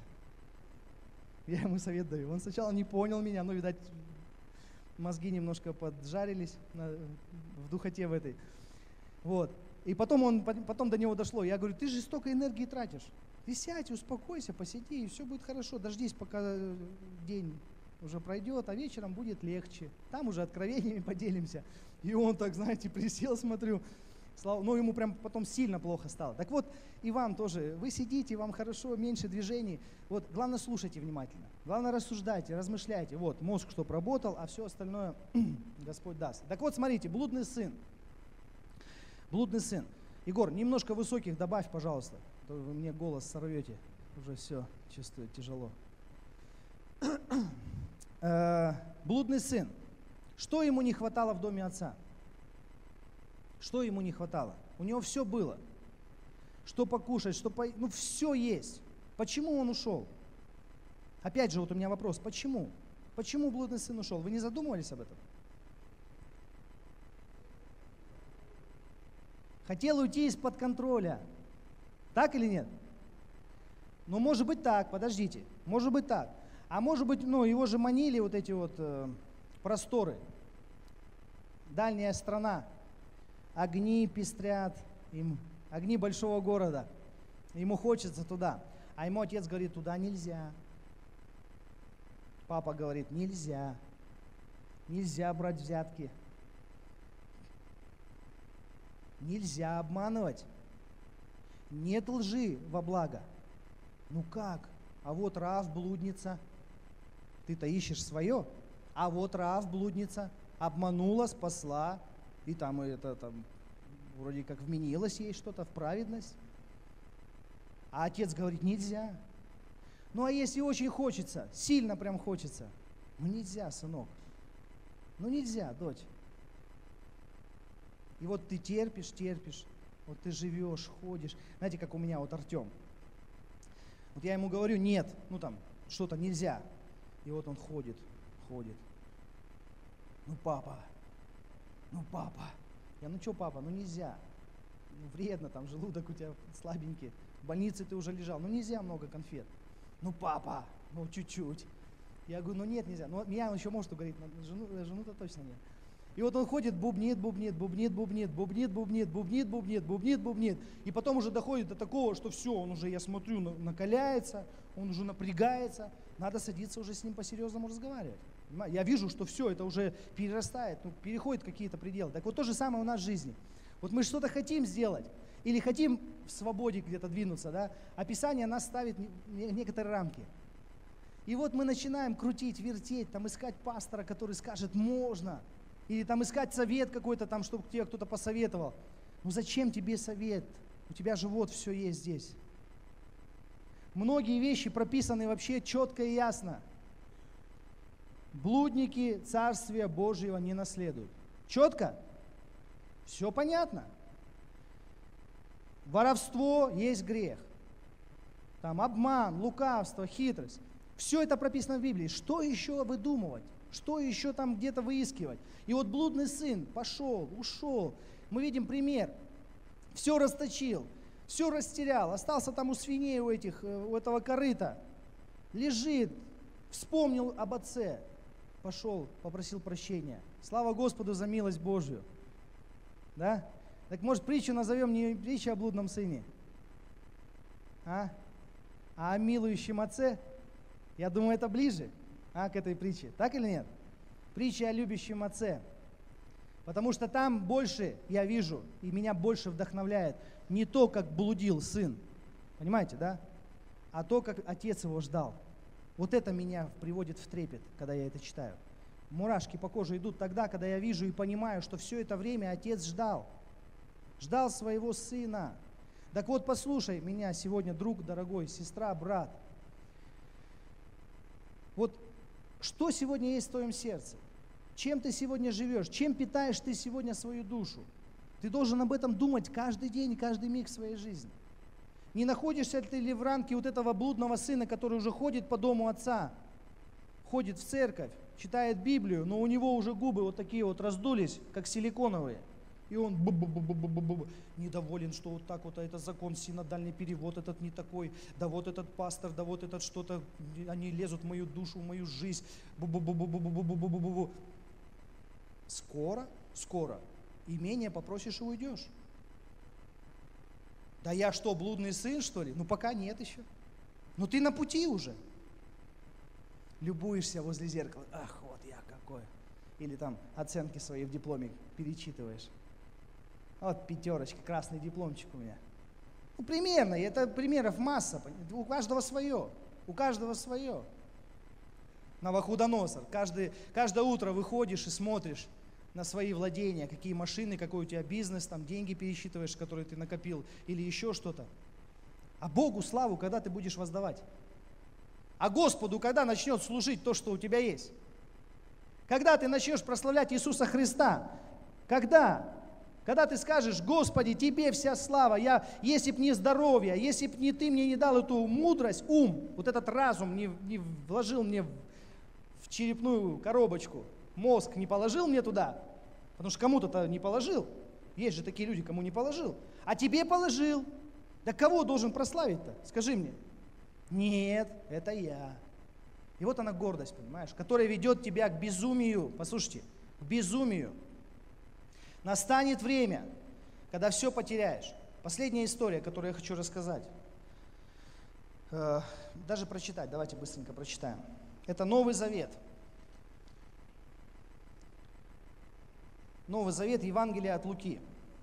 Я ему совет даю. Он сначала не понял меня, но, видать, мозги немножко поджарились в духоте в этой. Вот. И потом до него дошло. Я говорю, ты же столько энергии тратишь. Ты сядь, успокойся, посиди, и все будет хорошо. Дождись, пока день уже пройдет, а вечером будет легче. Там уже откровениями поделимся. И он так, присел, смотрю. Ему прям потом сильно плохо стало. Так вот, и вам тоже. Вы сидите, вам хорошо, меньше движений. Вот, главное, слушайте внимательно. Главное, рассуждайте, размышляйте. Вот, мозг, чтоб работал, а все остальное Господь даст. Так вот, смотрите, блудный сын. Блудный сын. Егор, немножко высоких добавь, пожалуйста. А то вы мне голос сорвете. Уже все, чувствую, тяжело. Блудный сын. Что ему не хватало в доме отца? Что ему не хватало? У него все было. Что покушать, все есть. Почему он ушел? Опять же, вот у меня вопрос. Почему? Почему блудный сын ушел? Вы не задумывались об этом? Хотел уйти из-под контроля. Так или нет? Может быть так, подождите. Может быть так. А может быть, его же манили вот эти вот просторы. Дальняя страна. Огни пестрят, огни большого города. Ему хочется туда. А ему отец говорит, туда нельзя. Папа говорит, нельзя. Нельзя брать взятки. Нельзя обманывать. Нет лжи во благо. Как? А вот Раав блудница. Ты-то ищешь свое. А вот Раав блудница. Обманула, спасла. И там вроде как вменилось ей что-то в праведность. А отец говорит, нельзя. Ну а если очень хочется, сильно прям хочется, ну нельзя, сынок. Ну нельзя, дочь. И вот ты терпишь, вот ты живешь, ходишь. Знаете, как у меня вот Артем. Вот я ему говорю, нет, ну там, что-то нельзя. И вот он ходит. Ну папа. Я, ну что, папа, ну нельзя. Ну вредно, там желудок у тебя слабенький. В больнице ты уже лежал, ну нельзя много конфет. Ну папа, ну чуть-чуть. Я говорю, ну нет, нельзя. Ну меня он еще может уговорить, но жену-то точно нет. И вот он ходит, бубнит. И потом уже доходит до такого, что все, он уже, я смотрю, накаляется, он уже напрягается. Надо садиться уже с ним по-серьезному разговаривать. Я вижу, что все, это уже перерастает, переходит какие-то пределы. Так вот то же самое у нас в жизни. Вот мы что-то хотим сделать, или хотим в свободе где-то двинуться, да? А Писание нас ставит в некоторые рамки. И вот мы начинаем крутить, вертеть, там искать пастора, который скажет «можно», или там искать совет какой-то, там, чтобы тебе кто-то посоветовал. Ну зачем тебе совет? У тебя же вот все есть здесь. Многие вещи прописаны вообще четко и ясно. Блудники Царствия Божьего не наследуют. Четко? Все понятно. Воровство есть грех. Там обман, лукавство, хитрость. Все это прописано в Библии. Что еще выдумывать? Что еще там где-то выискивать? И вот блудный сын пошел, ушел. Мы видим пример. Все расточил, все растерял. Остался там у свиней у этого корыта. Лежит, вспомнил об отце. Пошел, попросил прощения. Слава Господу за милость Божью. Да? Так может притчу назовем не притча о блудном сыне, а о милующем отце? Я думаю, это ближе к этой притче. Так или нет? Притча о любящем отце. Потому что там больше я вижу, и меня больше вдохновляет не то, как блудил сын, понимаете, да? А то, как отец его ждал. Вот это меня приводит в трепет, когда я это читаю. Мурашки по коже идут тогда, когда я вижу и понимаю, что все это время отец ждал. Ждал своего сына. Так вот, послушай меня сегодня, друг дорогой, сестра, брат. Вот что сегодня есть в твоем сердце? Чем ты сегодня живешь? Чем питаешь ты сегодня свою душу? Ты должен об этом думать каждый день, каждый миг своей жизни. Не находишься ли ты в рамке вот этого блудного сына, который уже ходит по дому отца, ходит в церковь, читает Библию, но у него уже губы вот такие вот раздулись, как силиконовые. И он недоволен, что вот так вот, а это закон, синодальный перевод, этот не такой, да вот этот пастор, да вот этот что-то, они лезут в мою душу, в мою жизнь. Скоро, имение попросишь и уйдешь. Да я что, блудный сын, что ли? Ну пока нет еще. Ну ты на пути уже. Любуешься возле зеркала, ах, вот я какой. Или там оценки свои в дипломе перечитываешь. Вот 5, красный дипломчик у меня. Ну, примерно, это примеров масса. У каждого свое. Навуходоносор. Каждое утро выходишь и смотришь на свои владения, какие машины, какой у тебя бизнес, там деньги пересчитываешь, которые ты накопил, или еще что-то. А Богу славу, когда ты будешь воздавать? А Господу, когда начнет служить то, что у тебя есть? Когда ты начнешь прославлять Иисуса Христа? Когда ты скажешь: Господи, Тебе вся слава, если б не здоровье, если б не Ты мне не дал эту мудрость, ум, вот этот разум не вложил мне в черепную коробочку, мозг не положил мне туда, потому что кому-то не положил, есть же такие люди, кому не положил, а Тебе положил. Да кого должен прославить-то, скажи мне? Нет, это я. И вот она гордость, понимаешь, которая ведет тебя к безумию, послушайте, к безумию. Настанет время, когда все потеряешь. Последняя история, которую я хочу рассказать. Даже прочитать, давайте быстренько прочитаем. Это Новый Завет. Новый Завет, Евангелие от Луки.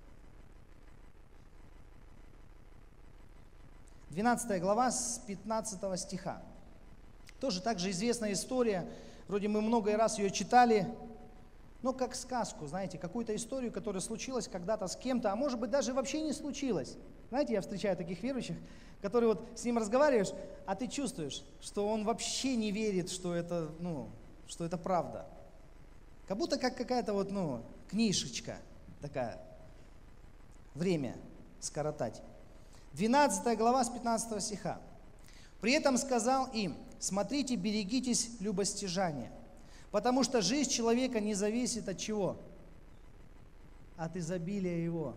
12 глава с 15 стиха. Тоже также известная история. Вроде мы много раз ее читали. но как сказку, знаете, какую-то историю, которая случилась когда-то с кем-то, а может быть даже вообще не случилась. Знаете, я встречаю таких верующих, которые вот с ним разговариваешь, а ты чувствуешь, что он вообще не верит, что это правда. Как будто как какая-то вот, книжечка такая. Время скоротать. 12 глава с 15 стиха. «При этом сказал им: смотрите, берегитесь любостяжания, потому что жизнь человека не зависит от чего? От изобилия его».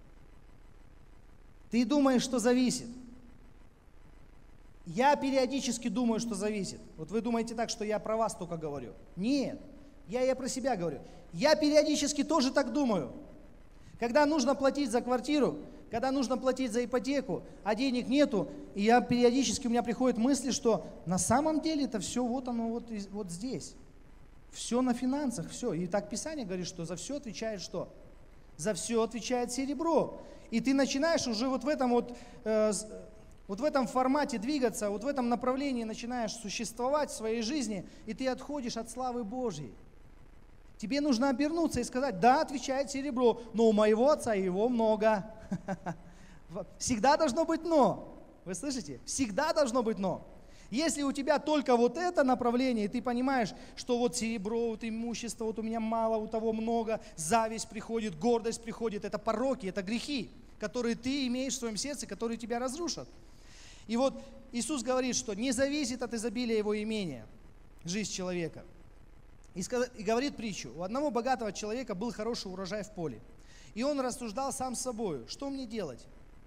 Ты думаешь, что зависит? Я периодически думаю, что зависит. Вот вы думаете так, что я про вас только говорю. Нет, я про себя говорю. Я периодически тоже так думаю. Когда нужно платить за квартиру, когда нужно платить за ипотеку, а денег нету, и периодически у меня приходят мысли, что на самом деле это все вот оно вот здесь. Все на финансах, все. И так Писание говорит, что за все отвечает что? За все отвечает серебро. И ты начинаешь уже вот в этом в этом формате двигаться, вот в этом направлении начинаешь существовать в своей жизни, и ты отходишь от славы Божьей. Тебе нужно обернуться и сказать: да, отвечает серебро, но у моего отца его много. Всегда должно быть но. Вы слышите? Всегда должно быть но. Если у тебя только вот это направление, и ты понимаешь, что вот серебро, вот имущество, вот у меня мало, у того много, зависть приходит, гордость приходит, это пороки, это грехи, которые ты имеешь в своем сердце, которые тебя разрушат. И вот Иисус говорит, что не зависит от изобилия его имения жизнь человека. И говорит притчу: у одного богатого человека был хороший урожай в поле. И он рассуждал сам с собой: что мне делать?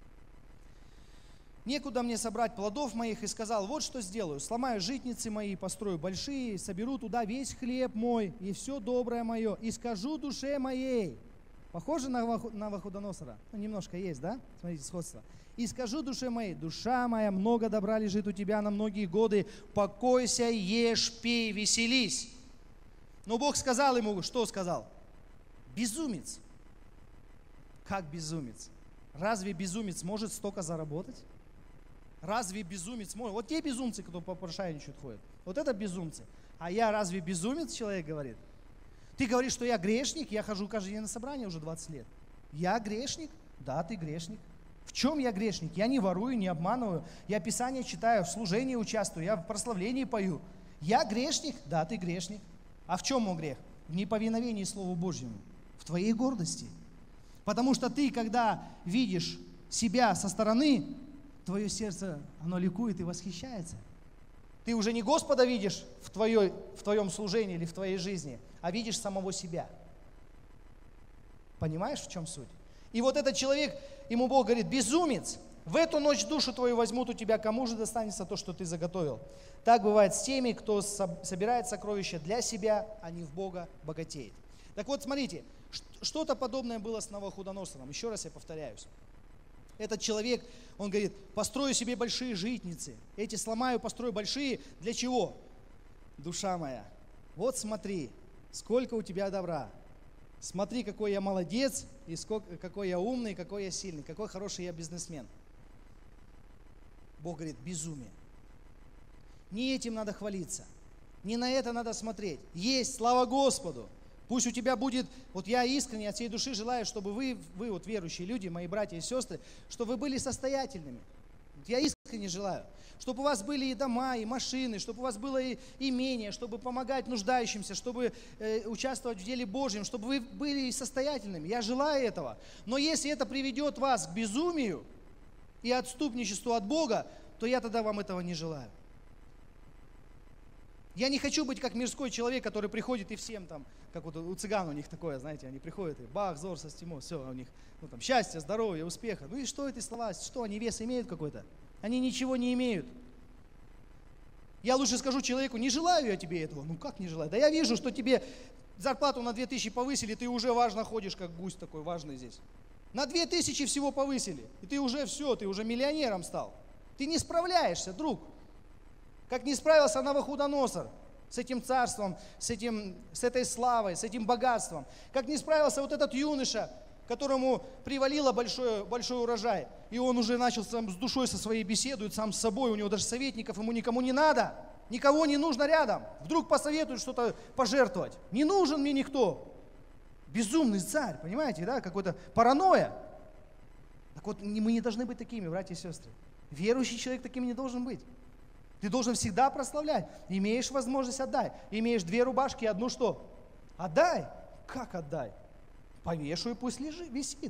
Некуда мне собрать плодов моих, и сказал: вот что сделаю, сломаю житницы мои, построю большие, соберу туда весь хлеб мой и все доброе мое, и скажу душе моей. Похоже на Навуходоносора? Немножко есть, да? Смотрите, сходство. И скажу душе моей: душа моя, много добра лежит у тебя на многие годы, покойся, ешь, пей, веселись. Но Бог сказал ему, что сказал? Безумец. Как безумец? Разве безумец может столько заработать? Разве безумец может? Вот те безумцы, кто попрошайничают ходят, вот это безумцы. А я разве безумец, человек говорит? Ты говоришь, что я грешник, я хожу каждый день на собрание уже 20 лет. Я грешник? Да, ты грешник. В чем я грешник? Я не ворую, не обманываю. Я Писание читаю, в служении участвую, я в прославлении пою. Я грешник? Да, ты грешник. А в чем мой грех? В неповиновении Слову Божьему, в твоей гордости. Потому что ты, когда видишь себя со стороны, твое сердце, оно ликует и восхищается. Ты уже не Господа видишь в твоем служении или в твоей жизни, а видишь самого себя. Понимаешь, в чем суть? И вот этот человек, ему Бог говорит: безумец, в эту ночь душу твою возьмут у тебя, кому же достанется то, что ты заготовил? Так бывает с теми, кто собирает сокровища для себя, а не в Бога богатеет. Так вот, смотрите, что-то подобное было с Навуходоносором. Еще раз я повторяюсь. Этот человек, он говорит: построю себе большие житницы. Эти сломаю, построю большие. Для чего? Душа моя, вот смотри, сколько у тебя добра. Смотри, какой я молодец, и какой я умный, какой я сильный, какой хороший я бизнесмен. Бог говорит: безумие. Не этим надо хвалиться, не на это надо смотреть. Есть, слава Господу. Пусть у тебя будет, вот я искренне от всей души желаю, чтобы вы вот верующие люди, мои братья и сестры, чтобы вы были состоятельными. Я искренне желаю, чтобы у вас были и дома, и машины, чтобы у вас было и имение, чтобы помогать нуждающимся, чтобы участвовать в деле Божьем, чтобы вы были состоятельными. Я желаю этого. Но если это приведет вас к безумию и отступничеству от Бога, то я тогда вам этого не желаю. Я не хочу быть как мирской человек, который приходит и всем там, как вот у цыган у них такое, знаете, они приходят и бах, зор, состимо, все у них, счастье, здоровье, успеха. Ну и что эти слова, что они вес имеют какой-то? Они ничего не имеют. Я лучше скажу человеку: не желаю я тебе этого. Ну как не желаю? Да я вижу, что тебе зарплату на 2000 повысили, ты уже важно ходишь, как гусь такой важный здесь. На 2000 всего повысили, и ты уже все, ты уже миллионером стал. Ты не справляешься, друг. Как не справился Навуходоносор с этим царством, с этой славой, с этим богатством. Как не справился вот этот юноша, которому привалило большой урожай. И он уже начал сам с душой со своей беседует, сам с собой. У него даже советников ему никому не надо. Никого не нужно рядом. Вдруг посоветуют что-то пожертвовать. Не нужен мне никто. Безумный царь, понимаете, да, какой-то паранойя. Так вот, мы не должны быть такими, братья и сестры. Верующий человек таким не должен быть. Ты должен всегда прославлять. Имеешь возможность — отдай. Имеешь 2 рубашки, одну что? Отдай. Как отдай? Повешу, и пусть висит.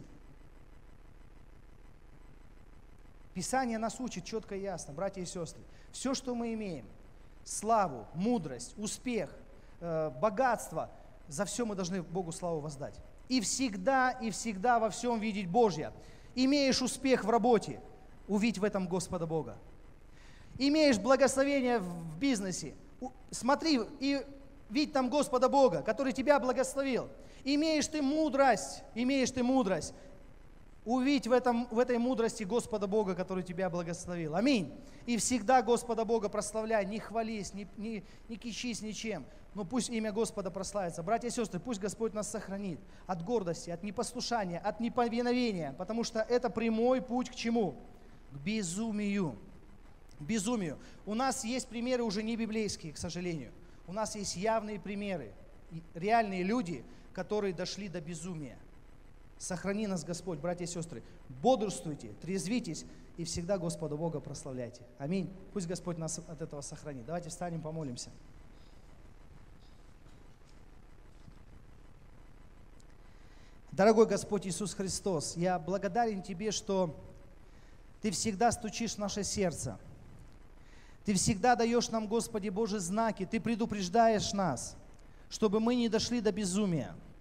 Писание нас учит четко и ясно, братья и сестры. Все, что мы имеем, славу, мудрость, успех, богатство, за все мы должны Богу славу воздать. И всегда во всем видеть Божье. Имеешь успех в работе, увидь в этом Господа Бога. Имеешь благословение в бизнесе, смотри и видь там Господа Бога, который тебя благословил. Имеешь ты мудрость, увидь в этой мудрости Господа Бога, который тебя благословил. Аминь. И всегда Господа Бога прославляй, не хвались, не кичись ничем, но пусть имя Господа прославится. Братья и сестры, пусть Господь нас сохранит от гордости, от непослушания, от неповиновения, потому что это прямой путь к чему? К безумию. Безумию. У нас есть примеры уже не библейские, к сожалению. У нас есть явные примеры, реальные люди, которые дошли до безумия. Сохрани нас, Господь, братья и сестры. Бодрствуйте, трезвитесь и всегда Господа Бога прославляйте. Аминь. Пусть Господь нас от этого сохранит. Давайте встанем, помолимся. Дорогой Господь Иисус Христос, я благодарен Тебе, что Ты всегда стучишь в наше сердце. Ты всегда даешь нам, Господи Боже, знаки. Ты предупреждаешь нас, чтобы мы не дошли до безумия.